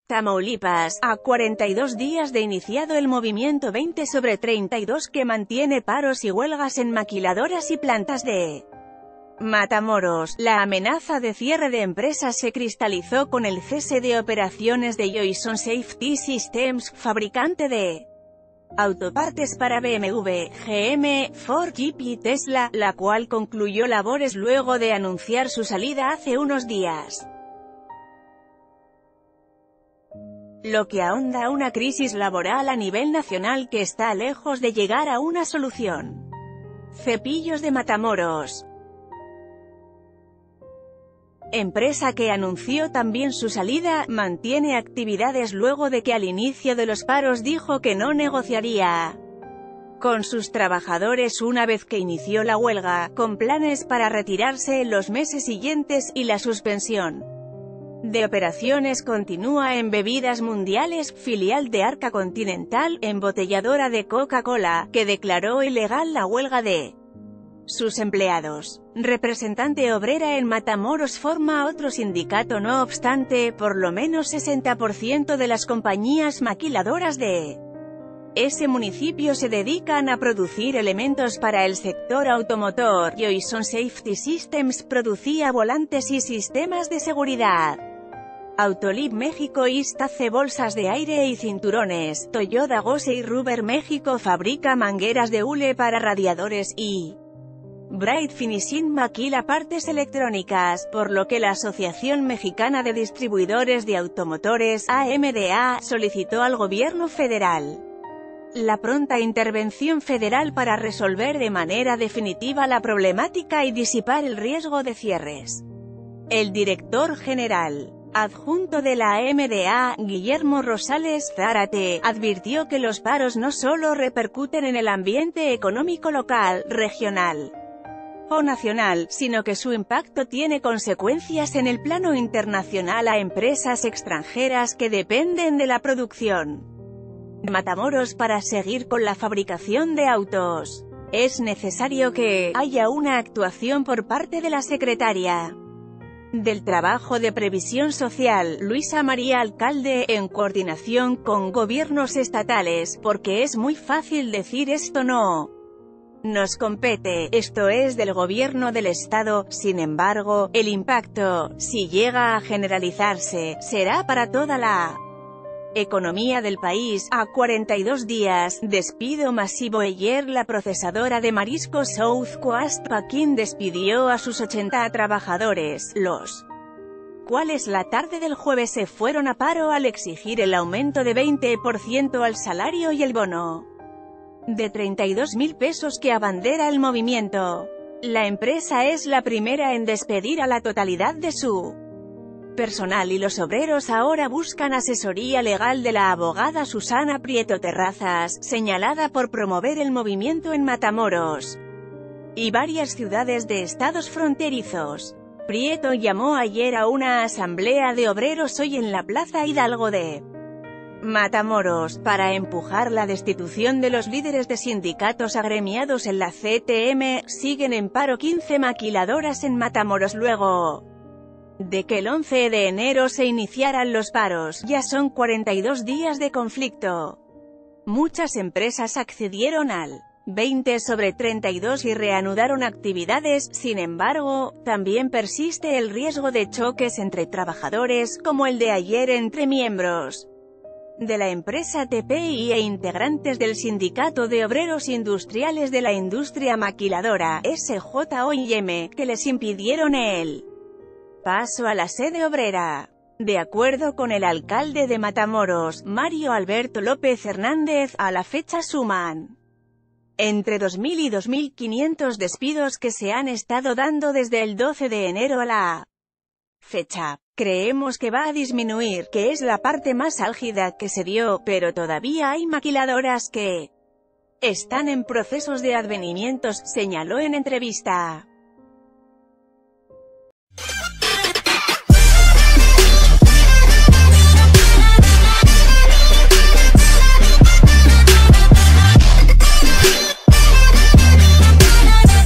Tamaulipas, a 42 días de iniciado el movimiento 20/32 que mantiene paros y huelgas en maquiladoras y plantas de Matamoros, la amenaza de cierre de empresas se cristalizó con el cese de operaciones de Joyson Safety Systems, fabricante de autopartes para BMW, GM, Ford, Jeep y Tesla, la cual concluyó labores luego de anunciar su salida hace unos días. Lo que ahonda una crisis laboral a nivel nacional que está lejos de llegar a una solución. Cepillos de Matamoros, empresa que anunció también su salida, mantiene actividades luego de que al inicio de los paros dijo que no negociaría con sus trabajadores una vez que inició la huelga, con planes para retirarse en los meses siguientes, y la suspensión de operaciones continúa en Bebidas Mundiales, filial de Arca Continental, embotelladora de Coca-Cola, que declaró ilegal la huelga de sus empleados. Representante obrera en Matamoros forma otro sindicato. No obstante, por lo menos 60% de las compañías maquiladoras de ese municipio se dedican a producir elementos para el sector automotor. Joyson Safety Systems producía volantes y sistemas de seguridad. Autoliv México East hace bolsas de aire y cinturones. Toyota Gosei Rubber México fabrica mangueras de hule para radiadores, y Bright Finishing maquila partes electrónicas, por lo que la Asociación Mexicana de Distribuidores de Automotores, AMDA, solicitó al gobierno federal la pronta intervención federal para resolver de manera definitiva la problemática y disipar el riesgo de cierres. El director general adjunto de la AMDA, Guillermo Rosales Zárate, advirtió que los paros no solo repercuten en el ambiente económico local, regional o nacional, sino que su impacto tiene consecuencias en el plano internacional a empresas extranjeras que dependen de la producción de Matamoros para seguir con la fabricación de autos. Es necesario que haya una actuación por parte de la secretaria del Trabajo de Previsión Social, Luisa María Alcalde, en coordinación con gobiernos estatales, porque es muy fácil decir esto no nos compete, esto es del gobierno del estado. Sin embargo, el impacto, si llega a generalizarse, será para toda la economía del país. A 42 días, despido masivo. Ayer la procesadora de mariscos South Coast Packing despidió a sus 80 trabajadores, los cuales la tarde del jueves se fueron a paro al exigir el aumento de 20% al salario y el bono de 32,000 pesos que abandera el movimiento. La empresa es la primera en despedir a la totalidad de su personal y los obreros ahora buscan asesoría legal de la abogada Susana Prieto Terrazas, señalada por promover el movimiento en Matamoros y varias ciudades de estados fronterizos. Prieto llamó ayer a una asamblea de obreros hoy en la Plaza Hidalgo de Matamoros, para empujar la destitución de los líderes de sindicatos agremiados en la CTM. Siguen en paro 15 maquiladoras en Matamoros luego de que el 11 de enero se iniciaran los paros. Ya son 42 días de conflicto. Muchas empresas accedieron al 20/32 y reanudaron actividades. Sin embargo, también persiste el riesgo de choques entre trabajadores, como el de ayer entre miembros de la empresa TPI e integrantes del Sindicato de Obreros Industriales de la Industria Maquiladora, SJOIM, que les impidieron el paso a la sede obrera. De acuerdo con el alcalde de Matamoros, Mario Alberto López Hernández, a la fecha suman entre 2,000 y 2,500 despidos que se han estado dando desde el 12 de enero a la fecha. Creemos que va a disminuir, que es la parte más álgida que se dio, pero todavía hay maquiladoras que están en procesos de advenimientos, señaló en entrevista.